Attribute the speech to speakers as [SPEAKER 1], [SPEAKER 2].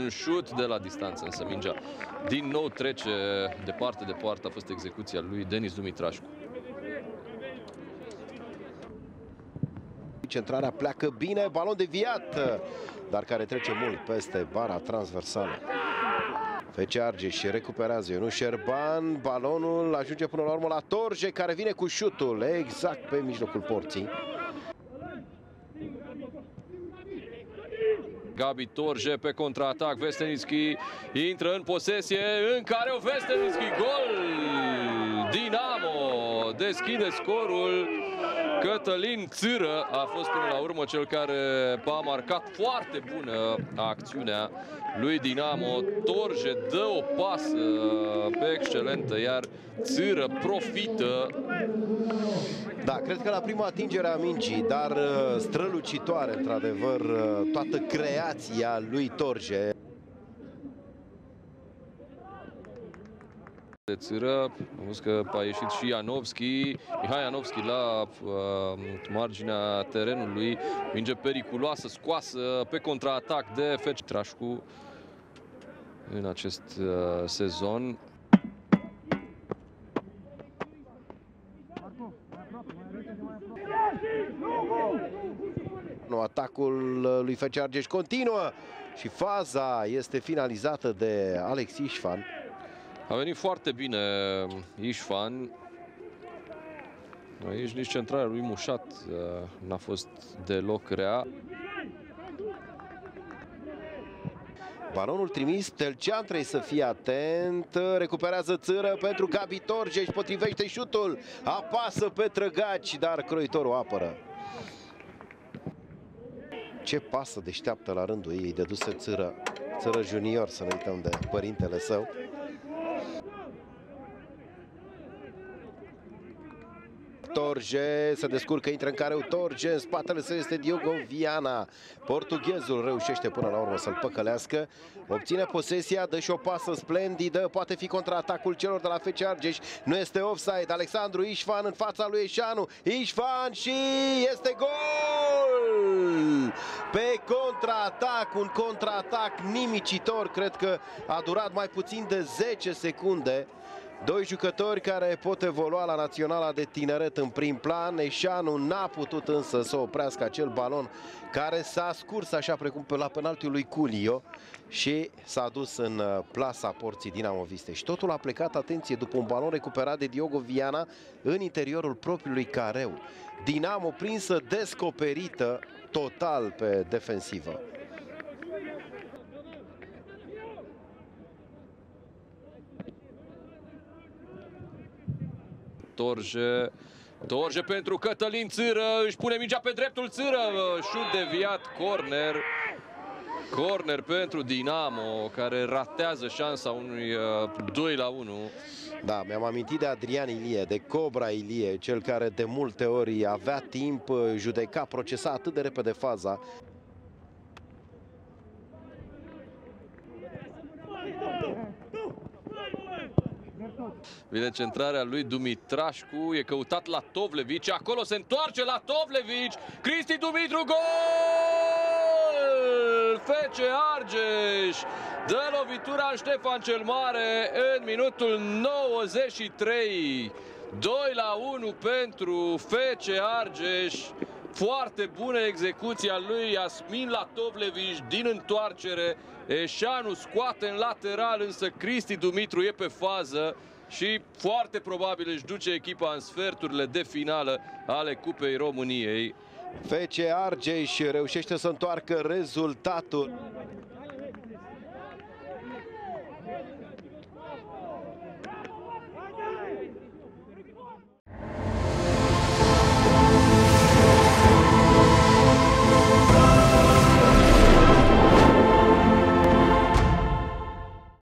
[SPEAKER 1] un șut de la distanță, însă mingea din nou trece departe de poartă. A fost execuția lui Denis Dumitrașcu.
[SPEAKER 2] Centrarea pleacă bine, balon deviat, dar care trece mult peste bara transversală. FC Argeș recuperează Ionuș Șerban, balonul ajunge până la urmă la Torje, care vine cu șutul exact pe mijlocul porții.
[SPEAKER 1] Gabi Torje pe contraatac, Vestelnitski intră în posesie, în care o Vestelnitski, gol! Dinamo deschide scorul. Cătălin Țâră a fost până la urmă cel care a marcat. Foarte bună acțiunea lui Dinamo. Torje dă o pasă pe excelentă, iar Țâră profită.
[SPEAKER 2] Da, cred că la prima atingere a mingii, dar strălucitoare, într-adevăr, toată creația lui Torje.
[SPEAKER 1] De Țâră, am văzut că a ieșit și Ianovski, Mihai Ianovski la marginea terenului, minge periculoasă, scoasă pe contraatac de FC Trașcu în acest sezon.
[SPEAKER 2] Atacul lui FC Argeș continuă și faza este finalizată de Alex Ișfan.
[SPEAKER 1] A venit foarte bine Ișfan. Aici nici centrarea lui Mușat n-a fost deloc rea.
[SPEAKER 2] Balonul trimis, Telcean trebuie să fie atent, recuperează Țâră pentru Gabi Torje, își potrivește șutul, apasă pe trăgaci, dar croitorul apără. Ce pasă deșteaptă la rândul ei, dedusă Țâră, Țâră junior, să nu uităm de părintele său. Torje se descurcă, intră în careu Torje, în spatele său este Diogo Viana. Portughezul reușește până la urmă să-l păcălească, obține posesia, dă și o pasă splendidă, poate fi contraatacul celor de la FC Argeș, nu este offside. Alexandru Ișfan în fața lui Eșanu, Ișfan și este gol! Pe contraatac, un contraatac nimicitor, cred că a durat mai puțin de 10 secunde. Doi jucători care pot evolua la Naționala de Tineret în prim plan. Eșanu n-a putut însă să oprească acel balon care s-a scurs așa precum pe la penaltiul lui Culio și s-a dus în plasa porții dinamoviste. Și totul a plecat, atenție, după un balon recuperat de Diogo Viana în interiorul propriului careu. Dinamo prinsă descoperită total pe defensivă.
[SPEAKER 1] Torje pentru Cătălin Țâră, își pune mingea pe dreptul Țâră, șut deviat, corner. Corner pentru Dinamo, care ratează șansa unui 2-1.
[SPEAKER 2] Da, mi-am amintit de Adrian Ilie, de Cobra Ilie, cel care de multe ori avea timp, judeca, procesa atât de repede faza.
[SPEAKER 1] Vine centrarea lui Dumitrașcu, e căutat la Tovlevici, acolo se întoarce la Tovlevici, Cristi Dumitru, gol! FC Argeș dă lovitura în Ștefan cel Mare în minutul 93. 2-1 pentru FC Argeș. Foarte bună execuția lui Iasmin Latovlevici din întoarcere. Eșanu scoate în lateral, însă Cristi Dumitru e pe fază și foarte probabil își duce echipa în sferturile de finală ale Cupei României.
[SPEAKER 2] FC Argeș reușește să întoarcă rezultatul.